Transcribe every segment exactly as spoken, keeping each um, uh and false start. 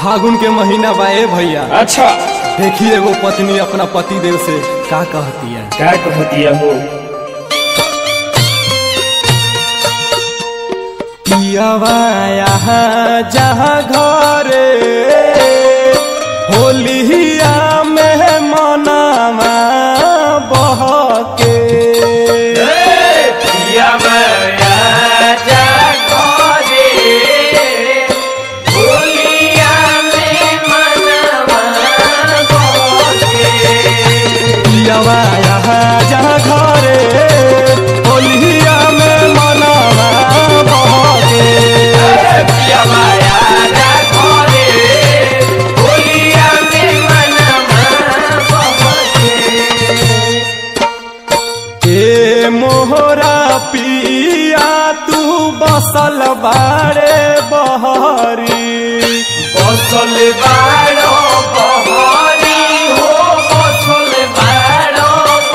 फागुन के महीना बा ए भैया। अच्छा देखिए एगो पत्नी अपना पति देव से का कहती है। क्या कहती है वो? पियावा जहाँ घरे होलिया में मनावा बहके जहाँ घरे होलिया में मनावा बहके ए मोहरा पिया तू बसल बारे बहरी बसल बारो बहरी हो बसल बारो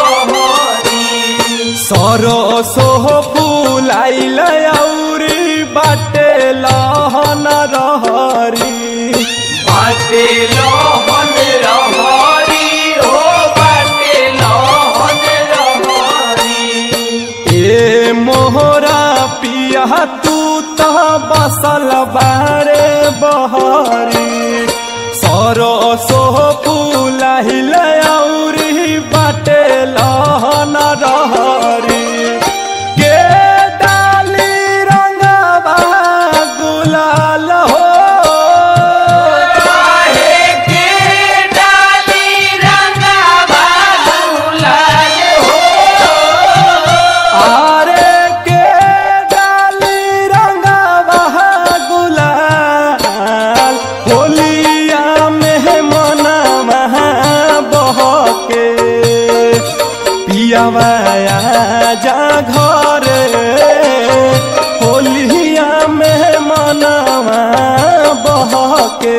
बहरी सरसो फूलाइल औरी बाटे लहन रहरी बाटे लहन रहरी हो बाटे लहन रहरी। ए मोहरा पिया तू तो बसल बारे बहरी सरसो फूलाइल औरी बाटे लहन रहरी के डाली रंगवा गुलाल हो के डाली रंगवा गुलाल हो आरे के डाली रंगवा गुलाल होलिया में मनवा बहके पियावा जा घरे होलिया में मनवा बहके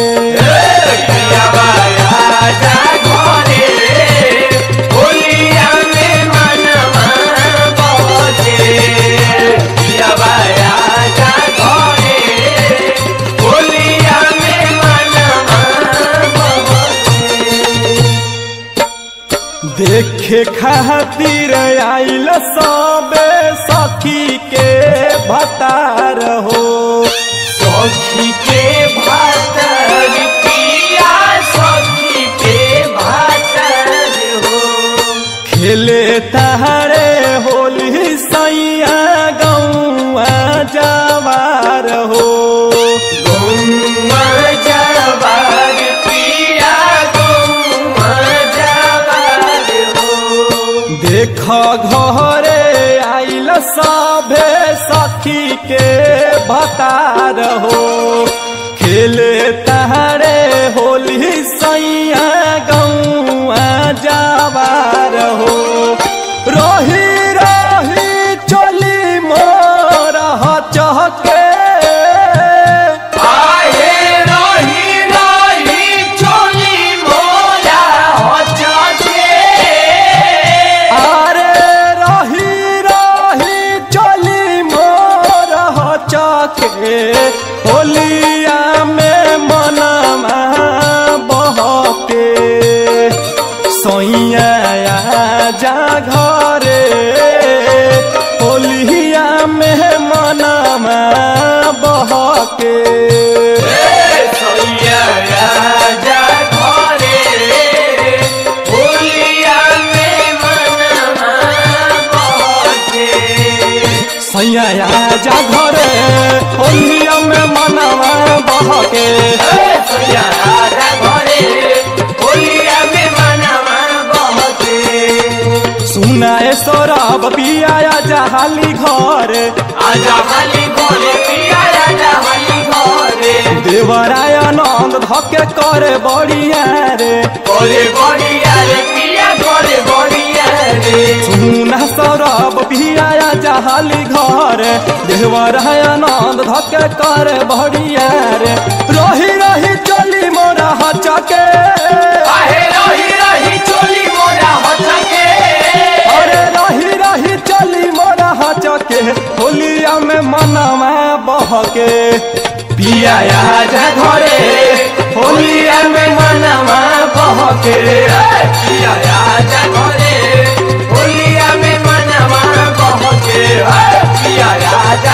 देखे खातिर आइल सबे सखी के भतार हो सखी के भातर पिया सखी के भातर हो खेले तहारे होली सैया गौआ जवार हो गौआ जवार पिया गौआ जवार हो। देख घरे आइल सभे सखी के भतार हो खेले तहारे होली सैया गौआ जवार हो रही रही चली मोर चहके होलिया में मनवा बहके सैया जा घरे होलिया में मनवा बहके सैया जा घरे होलिया में मनवा बहके सैया जा घरे होलिया में मनवा बहके सैया जा घरे होलिया में मनवा बहके। सुनाए सौरभ पिया जहाली घर आजा हाली घरे पिया आजा हाली घरे देवराय आनंद धके करे बढ़िया रे करे बढ़िया रे पिया करे बढ़िया रे। सुना सौरभ पिया जहाली घर देवराय आनंद धके करे बढ़िया रे रही रही चली मोरा हचके आहे रही रही चोली मोरा हचके अरे रही रही चली मोरा हचके होलिया में मनवा बहके पिया आजा घरे होलिया में मनवा बहके पिया राजा घरे होलिया में मनवा बहके पिया राजा